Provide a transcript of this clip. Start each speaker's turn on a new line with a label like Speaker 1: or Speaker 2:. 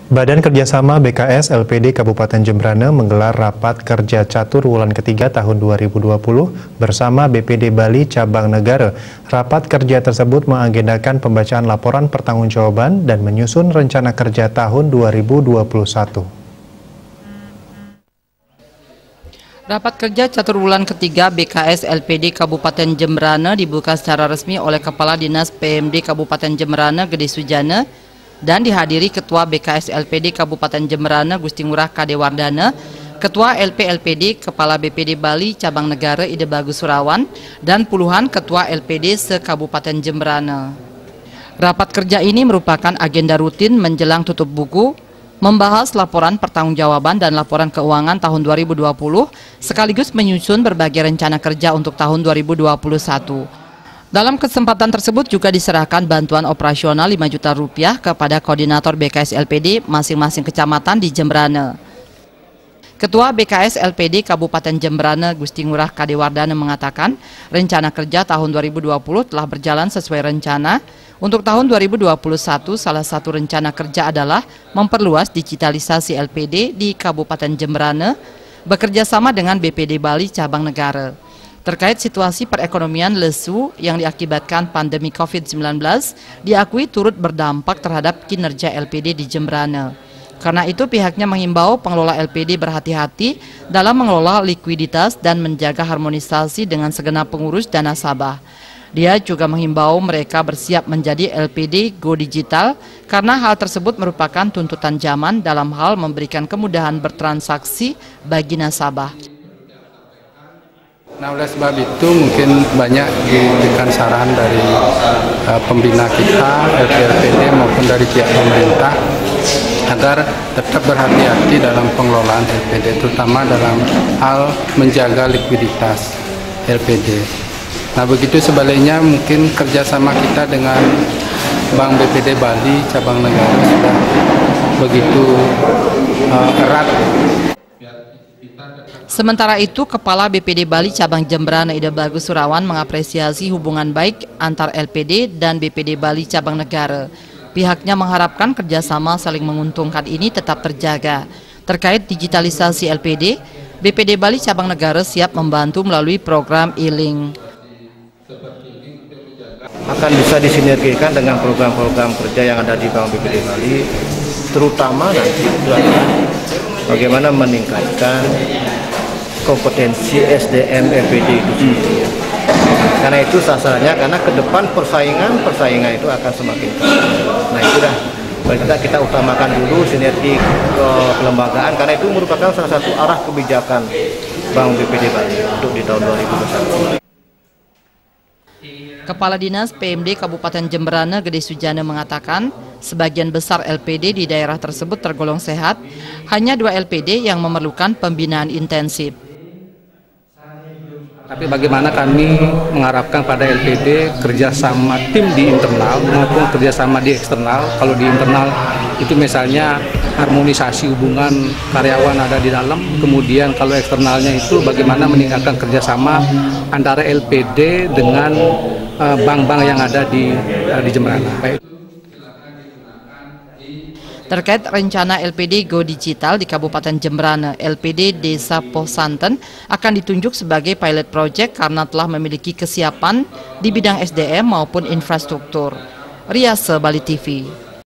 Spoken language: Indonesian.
Speaker 1: Badan Kerjasama BKS LPD Kabupaten Jembrana menggelar rapat kerja catur wulan ketiga tahun 2020 bersama BPD Bali Cabang Negara. Rapat kerja tersebut mengagendakan pembacaan laporan pertanggungjawaban dan menyusun rencana kerja tahun 2021.
Speaker 2: Rapat kerja catur wulan ketiga BKS LPD Kabupaten Jembrana dibuka secara resmi oleh Kepala Dinas PMD Kabupaten Jembrana Gede Sujana dan dihadiri Ketua BKS LPD Kabupaten Jembrana Gusti Ngurah Kade Wardana, Ketua LPD Kepala BPD Bali Cabang Negara Ide Bagus Surawan, dan puluhan Ketua LPD se-Kabupaten Jembrana. Rapat kerja ini merupakan agenda rutin menjelang tutup buku, membahas laporan pertanggungjawaban dan laporan keuangan tahun 2020, sekaligus menyusun berbagai rencana kerja untuk tahun 2021. Dalam kesempatan tersebut juga diserahkan bantuan operasional 5 juta rupiah kepada koordinator BKS LPD masing-masing kecamatan di Jembrana. Ketua BKS LPD Kabupaten Jembrana Gusti Ngurah Kade Wardana mengatakan rencana kerja tahun 2020 telah berjalan sesuai rencana. Untuk tahun 2021 salah satu rencana kerja adalah memperluas digitalisasi LPD di Kabupaten Jembrana bekerja sama dengan BPD Bali Cabang Negara. Terkait situasi perekonomian lesu yang diakibatkan pandemi COVID-19, diakui turut berdampak terhadap kinerja LPD di Jembrana. Karena itu pihaknya menghimbau pengelola LPD berhati-hati dalam mengelola likuiditas dan menjaga harmonisasi dengan segenap pengurus dan nasabah. Dia juga menghimbau mereka bersiap menjadi LPD Go Digital karena hal tersebut merupakan tuntutan zaman dalam hal memberikan kemudahan bertransaksi bagi nasabah.
Speaker 3: Nah, oleh sebab itu mungkin banyak diberikan saran dari pembina kita, LPD maupun dari pihak pemerintah agar tetap berhati-hati dalam pengelolaan LPD, terutama dalam hal menjaga likuiditas LPD. Nah, begitu sebaliknya mungkin kerjasama kita dengan Bank BPD Bali Cabang Negara sudah begitu erat.
Speaker 2: Sementara itu, Kepala BPD Bali Cabang Jembrana Ide Bagus Surawan mengapresiasi hubungan baik antar LPD dan BPD Bali Cabang Negara. Pihaknya mengharapkan kerjasama saling menguntungkan ini tetap terjaga. Terkait digitalisasi LPD, BPD Bali Cabang Negara siap membantu melalui program e-link.
Speaker 4: Akan bisa disinergikan dengan program-program kerja yang ada di Bank BPD Bali, terutama nanti itu adalah bagaimana meningkatkan kompetensi SDM LPD itu sendiri. Karena itu sasarannya, karena ke depan persaingan itu akan semakin keras. Nah, itu dah kita utamakan dulu sinergi kelembagaan, karena itu merupakan salah satu arah kebijakan Bank BPD Bali untuk di tahun 2021.
Speaker 2: Kepala Dinas PMD Kabupaten Jembrana Gede Sujana mengatakan sebagian besar LPD di daerah tersebut tergolong sehat, hanya 2 LPD yang memerlukan pembinaan intensif.
Speaker 5: Tapi bagaimana kami mengharapkan pada LPD kerjasama tim di internal maupun kerjasama di eksternal. Kalau di internal itu misalnya harmonisasi hubungan karyawan ada di dalam, kemudian kalau eksternalnya itu bagaimana meningkatkan kerjasama antara LPD dengan bank-bank yang ada di Jembrana.
Speaker 2: Terkait rencana LPD Go Digital di Kabupaten Jembrana, LPD Desa Posanten akan ditunjuk sebagai pilot project karena telah memiliki kesiapan di bidang SDM maupun infrastruktur. Riase Bali TV.